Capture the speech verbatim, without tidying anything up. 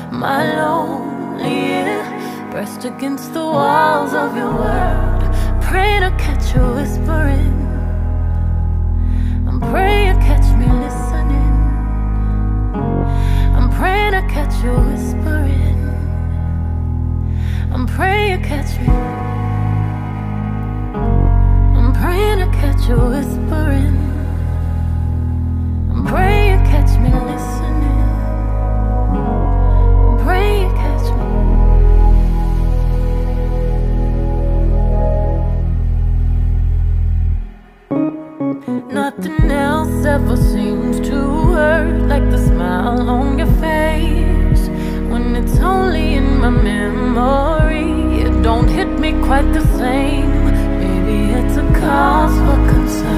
my lonely ear, pressed against the walls of your world, praying to catch you whispering. I'm praying to catch me listening. I'm praying to catch you whispering. I'm praying to catch me. I'm praying to catch you whispering. I'm praying to catch me listening. I'm praying to catch me. Nothing else ever seems to hurt like the smile on your face. When it's only in my memory, it don't hit me quite the same. Maybe it's a cause for concern.